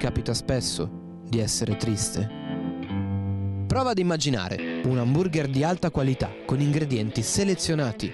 capita spesso di essere triste? Prova ad immaginare un hamburger di alta qualità con ingredienti selezionati.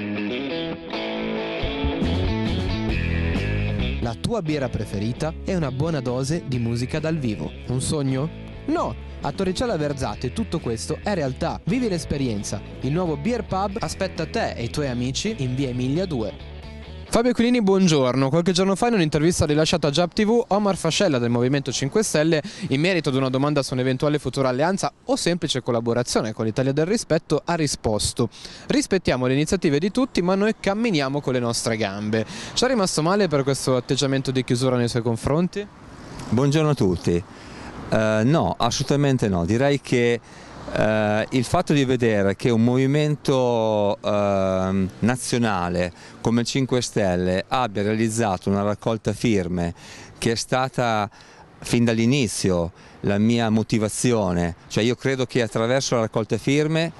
La tua birra preferita è una buona dose di musica dal vivo. Un sogno? No! A Torricella Verzate tutto questo è realtà. Vivi l'esperienza. Il nuovo Beer Pub aspetta te e i tuoi amici in via Emilia 2. Fabio Aquilini, buongiorno. Qualche giorno fa in un'intervista rilasciata a Giap TV, Omar Fascella del Movimento 5 Stelle, in merito ad una domanda su un'eventuale futura alleanza o semplice collaborazione con l'Italia del Rispetto, ha risposto: rispettiamo le iniziative di tutti, ma noi camminiamo con le nostre gambe. Ci è rimasto male per questo atteggiamento di chiusura nei suoi confronti? Buongiorno a tutti. No, assolutamente no. Direi che il fatto di vedere che un movimento nazionale come il 5 Stelle abbia realizzato una raccolta firme che è stata fin dall'inizio la mia motivazione, cioè io credo che attraverso la raccolta firme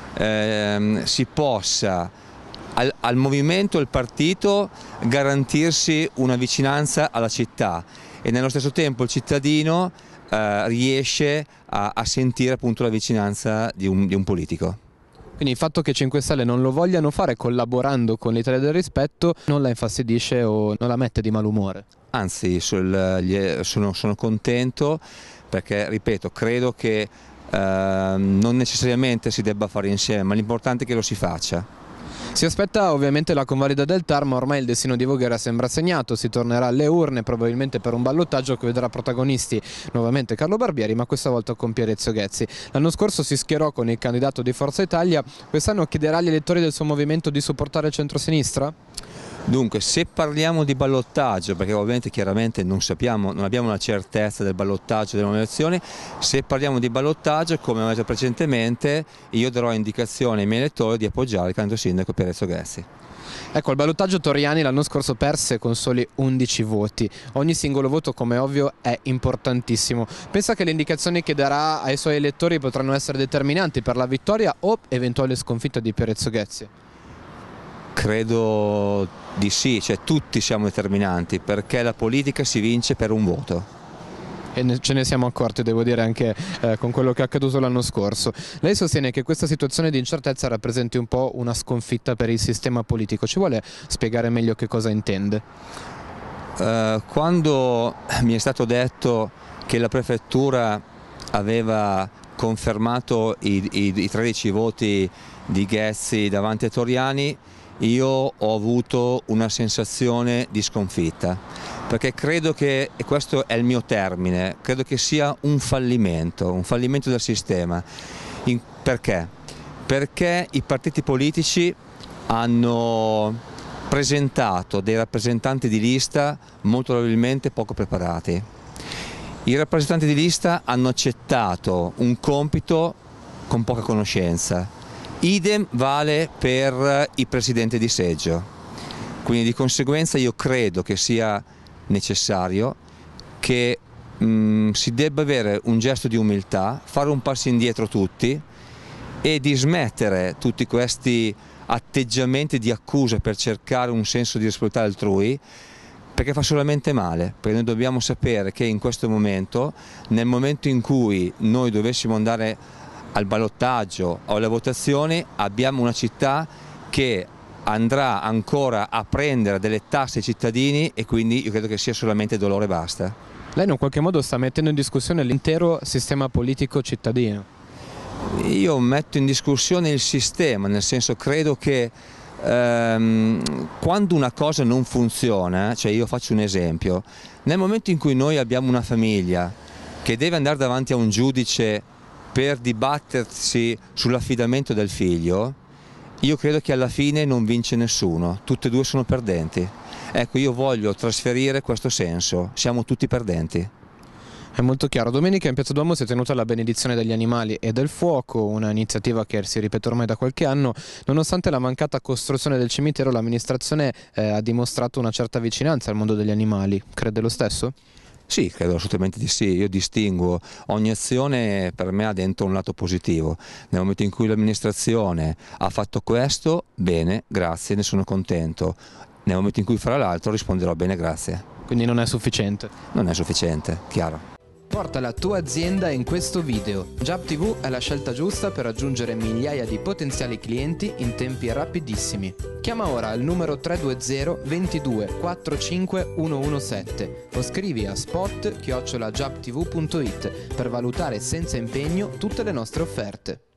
si possa al movimento, al partito, garantirsi una vicinanza alla città e nello stesso tempo il cittadino riesce a sentire appunto la vicinanza di un politico. Quindi il fatto che i 5 Stelle non lo vogliano fare collaborando con l'Italia del Rispetto non la infastidisce o non la mette di malumore? Anzi, sono contento perché, ripeto, credo che non necessariamente si debba fare insieme, ma l'importante è che lo si faccia. Si aspetta ovviamente la convalida del TAR, ma ormai il destino di Voghera sembra segnato, si tornerà alle urne probabilmente per un ballottaggio che vedrà protagonisti nuovamente Carlo Barbieri, ma questa volta con Pierezzo Ghezzi. L'anno scorso si schierò con il candidato di Forza Italia, quest'anno chiederà agli elettori del suo movimento di supportare il centrosinistra? Dunque, se parliamo di ballottaggio, perché ovviamente chiaramente non abbiamo una certezza del ballottaggio delle nuove elezioni, se parliamo di ballottaggio, come ho detto precedentemente, io darò indicazione ai miei elettori di appoggiare il candidato sindaco Pierezzo Ghezzi. Ecco, al ballottaggio Torriani l'anno scorso perse con soli 11 voti. Ogni singolo voto, come è ovvio, è importantissimo. Pensa che le indicazioni che darà ai suoi elettori potranno essere determinanti per la vittoria o eventuale sconfitta di Pierezzo Ghezzi? Credo di sì, cioè tutti siamo determinanti, perché la politica si vince per un voto. E ce ne siamo accorti, devo dire, anche con quello che è accaduto l'anno scorso. Lei sostiene che questa situazione di incertezza rappresenti un po' una sconfitta per il sistema politico. Ci vuole spiegare meglio che cosa intende? Quando mi è stato detto che la prefettura aveva confermato i 13 voti di Ghezzi davanti a Torriani, io ho avuto una sensazione di sconfitta, perché credo che, e questo è il mio termine, credo che sia un fallimento del sistema. Perché? Perché i partiti politici hanno presentato dei rappresentanti di lista molto probabilmente poco preparati. I rappresentanti di lista hanno accettato un compito con poca conoscenza. Idem vale per i presidenti di seggio, quindi di conseguenza io credo che sia necessario che si debba avere un gesto di umiltà, fare un passo indietro tutti e dismettere tutti questi atteggiamenti di accusa per cercare un senso di responsabilità altrui, perché fa solamente male, perché noi dobbiamo sapere che in questo momento, nel momento in cui noi dovessimo andare al ballottaggio o alle votazioni, abbiamo una città che andrà ancora a prendere delle tasse ai cittadini e quindi io credo che sia solamente dolore e basta. Lei in qualche modo sta mettendo in discussione l'intero sistema politico cittadino? Io metto in discussione il sistema, nel senso credo che quando una cosa non funziona, cioè io faccio un esempio, nel momento in cui noi abbiamo una famiglia che deve andare davanti a un giudice per dibattersi sull'affidamento del figlio, io credo che alla fine non vince nessuno, tutte e due sono perdenti. Ecco, io voglio trasferire questo senso, siamo tutti perdenti. È molto chiaro. Domenica in Piazza Duomo si è tenuta la benedizione degli animali e del fuoco, un'iniziativa che si ripete ormai da qualche anno. Nonostante la mancata costruzione del cimitero, l'amministrazione ha dimostrato una certa vicinanza al mondo degli animali. Crede lo stesso? Sì, credo assolutamente di sì. Io distingo, ogni azione per me ha dentro un lato positivo. Nel momento in cui l'amministrazione ha fatto questo, bene, grazie, ne sono contento. Nel momento in cui farà l'altro risponderò bene, grazie. Quindi non è sufficiente. Non è sufficiente, chiaro. Porta la tua azienda in questo video. JAB-TV è la scelta giusta per raggiungere migliaia di potenziali clienti in tempi rapidissimi. Chiama ora al numero 320 22 45 117 o scrivi a spot@jabtv.it per valutare senza impegno tutte le nostre offerte.